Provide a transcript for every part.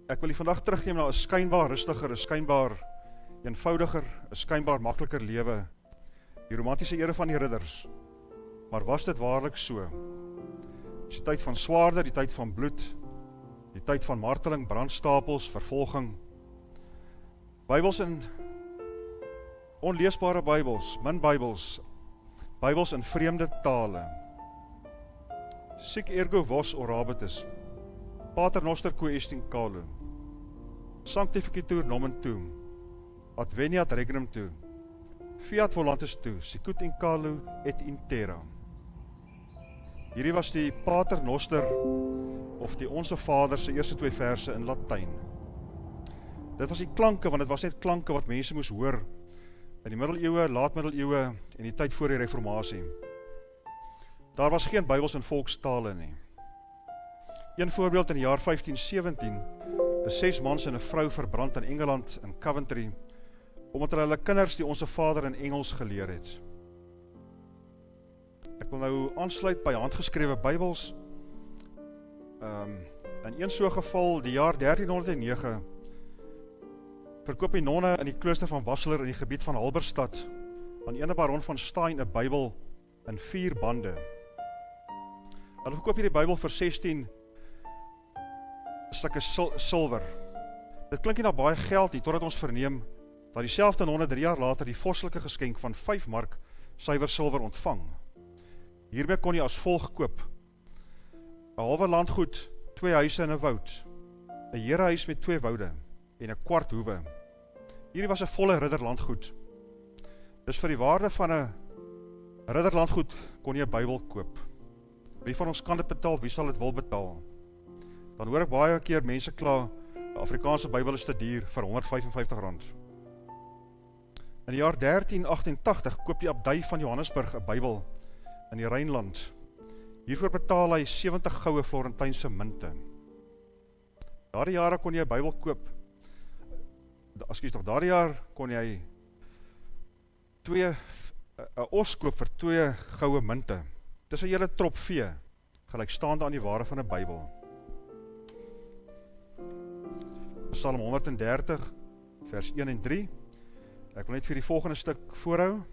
Ek wil u vandag terugneem na 'n skynbaar rustiger, 'n skynbaar eenvoudiger, 'n skynbaar makliker lewe. Die romantiese ere van die ridders. Maar was dit waarlik so? Dis die tyd van swaarde, die tyd van bloed, die tyd van marteling, brandstapels, vervolging. Bybels in onleesbare Bybels, min Bybels, Bybels in vreemde tale. Sic ergo vos orabitis, Pater noster qui est in caelo, Sanctificatur nomen tuum, adveniat regnum tu, fiat volantis tu, sicut in caelo et in terra. Hierdie was die Pater noster, of die Onse Vader se eerste 2 verse in Latyn. Dit was die klanke, want dit was net klanke wat mense moes hoor in die middeleeue, laatmiddeleeue en die tyd voor die reformatie. Daar was geen Bybels in volkstale nie. Een voorbeeld in die jaar 1517 is 6 mans en 'n vrou verbrand in Engeland in Coventry, omdat hulle kinders die Onse Vader in Engels geleer het. Ek wil nou aansluit by handgeskrewe Bybels. In een so geval, die jaar 1309, verkoop die nonne in die klooster van Wasseler in die gebied van Halberstad aan ene baron van Stein 'n Bybel in 4 bande. Hulle verkoop hierdie Bybel vir 16 stukke silwer. Dit klink nie na baie geld nie, totdat ons verneem dat dieselfde nonne 3 jaar later die vorslike geskenk van 5 mark suiwer silwer ontvang. Hiermee kon jy as volg koop: 'n halwe landgoed, 2 huise en 'n woud, 'n herehuis met 2 woude en 'n kwart hoewe. Hierdie was 'n volle ridderlandgoed. Dus vir die waarde van 'n ridderlandgoed kon jy 'n Bybel koop. Wie van ons kan dit betaal? Wie sal dit wil betaal? Dan hoor ek baie keer mense kla, 'n Afrikaanse Bybel is te duur vir R155. In die jaar 1388 koop die abdij van Johannesburg 'n Bybel in die Rynland. Hiervoor betaal hy 70 goue Florentynse munte. Daardie jare kon jy 'n Bybel koop. Daardie jaar kon jy 'n os koop vir 2 goue munte. Dis 'n hele trop vee, gelykstaande aan die waarde van 'n Bybel. Psalm 130, vers 1 en 3. Ek wil net vir die volgende stuk voorhou.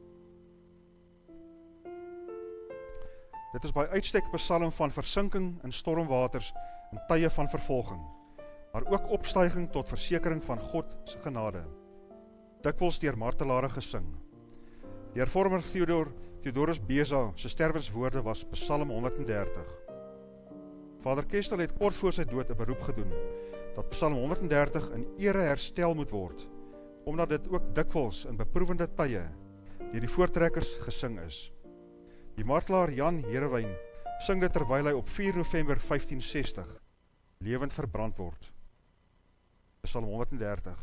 Dit is by uitstek 'n psalm van versinking in stormwaters in tye van vervolging, maar ook opstyging tot versekering van God se genade. Dikwels deur martelare gesing. Die hervormer Theodorus Beza se sterwenswoorde was Psalm 130. Vader Kestel het kort voor sy dood 'n beroep gedoen dat Psalm 130 in ere herstel moet word, omdat dit ook dikwels in beproewende tye deur die voortrekkers gesing is. Die martelaar Jan Herewyn sing dit terwyl hy op 4 November 1560 lewend verbrand word. Psalm 130.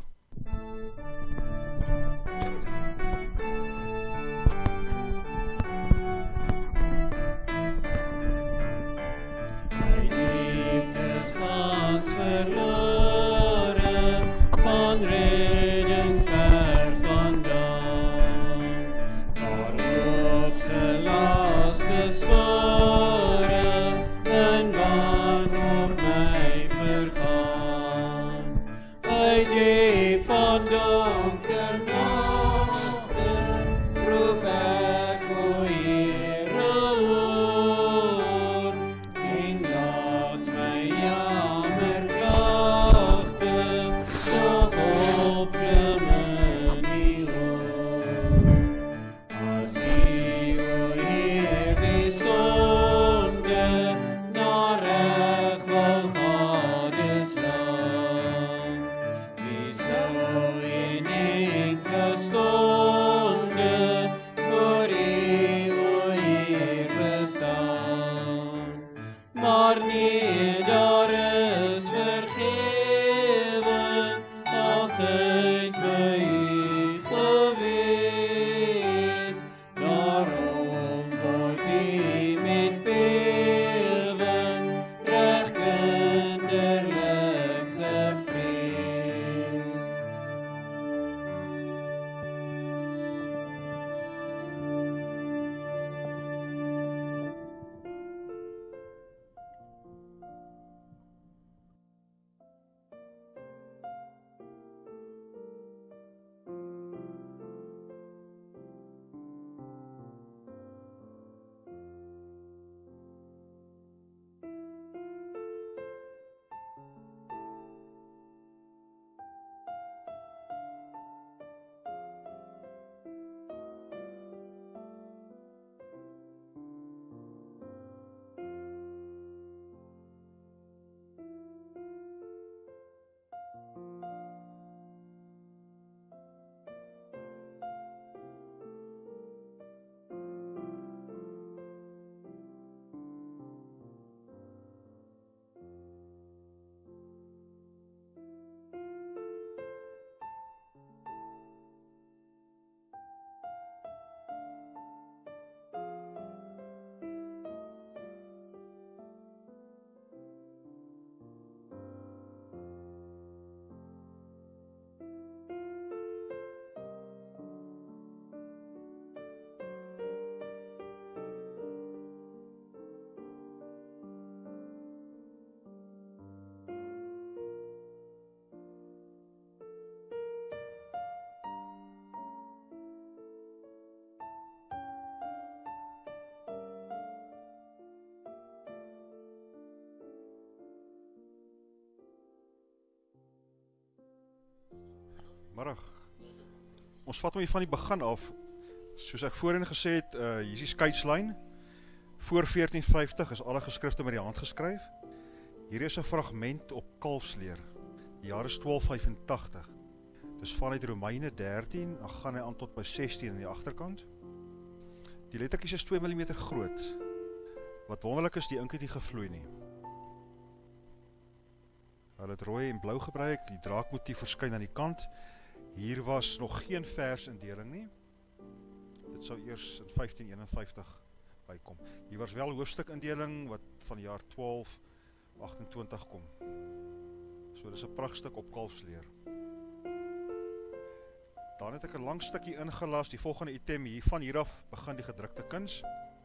Gans verloren, van reden ver vandaan, maar op zijn laatste sporen een baan op mij vergaan. Uit diep van donker nachten roep ik o Heere hoor, en laat mij jammerklachten toch op je manier hoor. Als u o Heer die zonde naar recht wil gadeslaan, wie zou in enkele stonde voor u o Heer bestaan? Maar niet daar is vergeven, altijd bij u geweest. Daarom wordt u met beven recht kinderlijk gevreesd. Middag. Ons vat hom hier van die begin af. Soos ek voorheen gesê het, hier is die skeidslyn. Voor 1450 is alle geskrifte met die hand geskryf. Hier is 'n fragment op kalfsleer. Die jaar is 1285. Dis vanuit Romeine 13, dan gaan hy aan tot by 16 in die agterkant. Die lettertjies is 2 mm groot. Wat wonderlik is, die ink het nie gevloei nie. Hulle het rooi en blou gebruik, die draakmotief verskyn aan die kant. Hier was nog geen versindeling nie. Dit sou eers in 1551 bykom. Hier was wel hoofstukindeling wat van die jaar 1228 kom. So dis 'n pragtstuk op kalfsleer. Dan het ek 'n lang stukkie ingelas, die volgende item hier, van hier af begin die gedrukte kuns.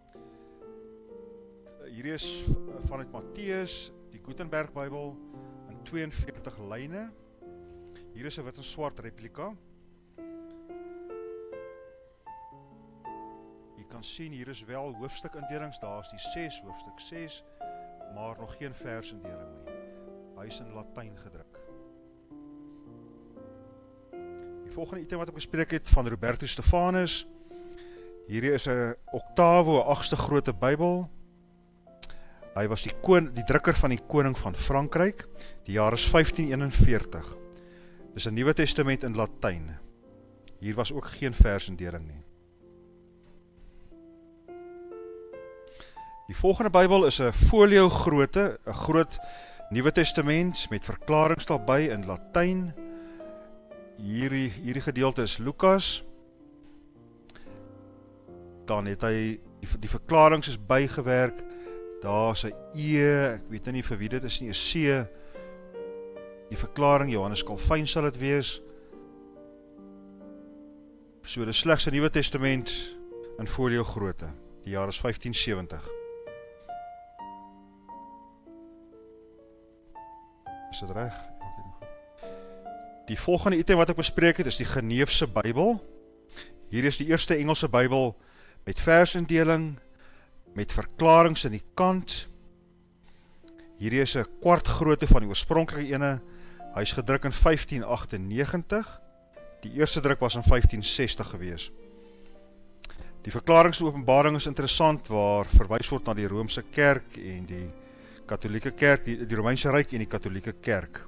Hier is vanuit Matteus, die Gutenberg Bybel, in 42 lyne. Hier is 'n wit en swart replika. Jy kan sien, hier is wel hoofstukindelings, daar is die 6, hoofstuk 6, maar nog geen versindeling nie. Hy is in Latyn gedruk. Die volgende item wat ek bespreek het, van Roberto Stefanus. Hierdie is 'n Octavo, 'n 8ste grootte Bybel. Hy was die drukker van die koning van Frankryk. Die jaar is 1541. Dis 'n Nuwe Testament in Latyn. Hier was ook geen versindeling nie. Die volgende Bybel is 'n folio grootte, 'n groot Nuwe Testament met verklaringe daarby in Latyn. Hierdie gedeelte is Lukas. Dan het hy die verklaringe is bygewerk. Daar is 'n E, ek weet nie vir wie dit is nie, 'n C. Die verklaring, Johannes Calvijn sal dit wees. So dis slegs 'n Nuwe Testament in folio grootte. Die jaar is 1570. Is dit reg? Die volgende item wat ek bespreek het, is die Geneefse Bybel. Hier is die eerste Engelse Bybel met versindeling, met verklaringe in die kant. Hierdie is 'n kwart grootte van die oorspronklike ene. Hy is gedruk in 1598. Die eerste druk was in 1560 gewees. Die verklaringe en openbaring is interessant, waar verwys word na die Romeinse Kerk en die Katholieke Kerk, die Romeinse Ryk en die Katholieke Kerk.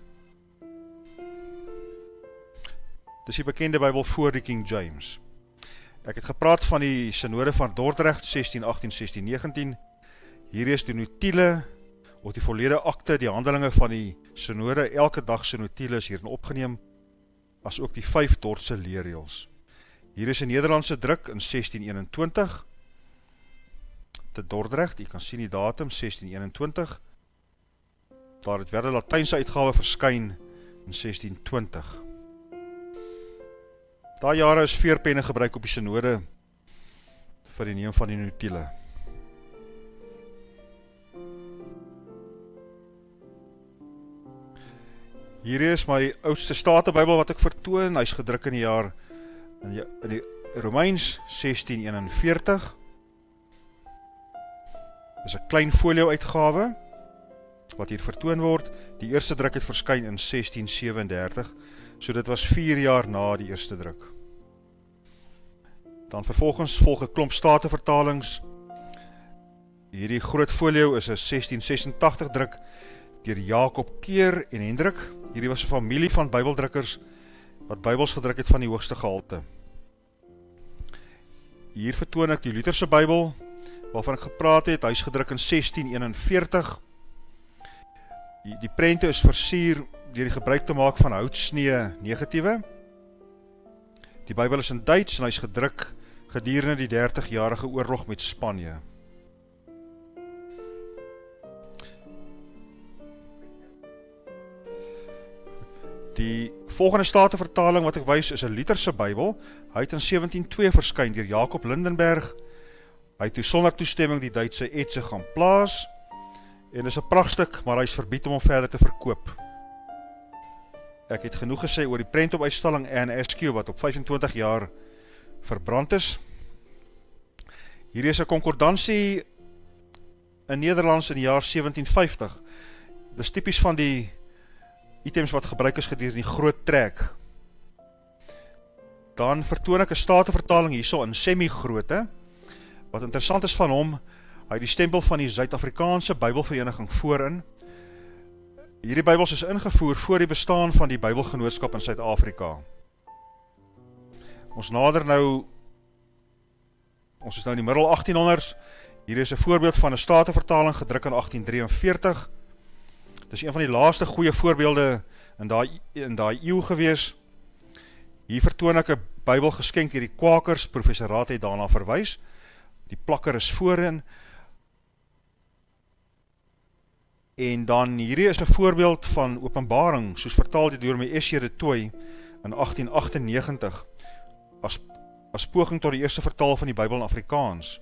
Dis die bekende Bybel voor die King James. Ek het gepraat van die synode van Dordrecht, 1618, 1619. Hier is die notiele, of die vollede akte, die handelinge van die synode, elke dag se notiele is hierin opgeneem, as ook die 5 Dordtse leerreëls. Hier is 'n Nederlandse druk in 1621, te Dordrecht, jy kan sien die datum, 1621. Daar het weer 'n Latynse uitgawe verskyn in 1620. Daai jare is veerpenne gebruik op die synode vir die neem van die notiele. Hier is my oudste Statenbybel wat ek vertoon. Hy is gedruk in die jaar in die Romeins 1641. Dis 'n klein folio uitgawe wat hier vertoon word. Die eerste druk het verskyn in 1637, so dit was 4 jaar na die eerste druk. Dan vervolgens volg 'n klomp statevertalings. Hierdie groot folio is 'n 1686 druk deur Jacob Keer en Hendrik. Hierdie was 'n familie van bybeldrukkers wat Bybels gedruk het van die hoogste gehalte. Hier vertoon ek die Lutherse Bybel waarvan ek gepraat het. Hy is gedruk in 1641. Die prente is versier deur die gebruik te maak van houtsnee negatiewe. Die Bybel is in Duits en hy is gedruk gedurende die 30-jarige oorlog met Spanje. Die volgende statevertaling wat ek wys is 'n Lutherse Bybel. Hy het in 1702 verskyn deur Jacob Lindenberg. Hy het toe sonder toestemming die Duitse etse gaan plaas. En is 'n pragtstuk, maar hy is verbied om hom verder te verkoop. Ek het genoeg gesê oor die prentopuitstalling 𝐴𝐴 wat op 25 jaar verbrand is. Hier is 'n konkordansie in Nederlands in die jaar 1750. Dis tipies van die items wat gebruik is gedurende die groot trek. Dan vertoon ek 'n statevertaling hierso in semi-grootte. Wat interessant is van hom, hy het die stempel van die Suid-Afrikaanse Bybelvereniging voorin. Hierdie Bybels is ingevoer voor die bestaan van die Bybelgenootskap in Suid-Afrika. Ons is nou in die middel 1800s. Hier is 'n voorbeeld van 'n statevertaling gedruk in 1843. Dis een van die laaste goeie voorbeelde in daai eeu gewees. Hier vertoon ek 'n Bybel geskenk deur die Kwakers, professor Raad het daarna verwys. Die plakker is voorin. En dan hierdie is 'n voorbeeld van Openbaring, soos vertaal deur Dominee S.J. de Tooy in 1898, as poging tot die eerste vertaal van die Bybel in Afrikaans.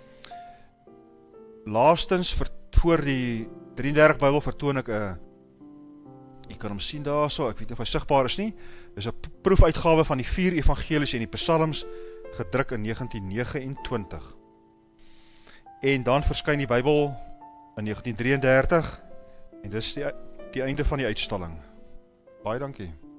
Laastens, voor die 33 Bybel vertoon ek 'n, jy kan hom sien daarso, ek weet nie of hy sigbaar is nie, is 'n proefuitgawe van die 4 evangelies en die psalms, gedruk in 1929. En dan verskyn die Bybel in 1933, en dis die einde van die uitstalling. Baie dankie.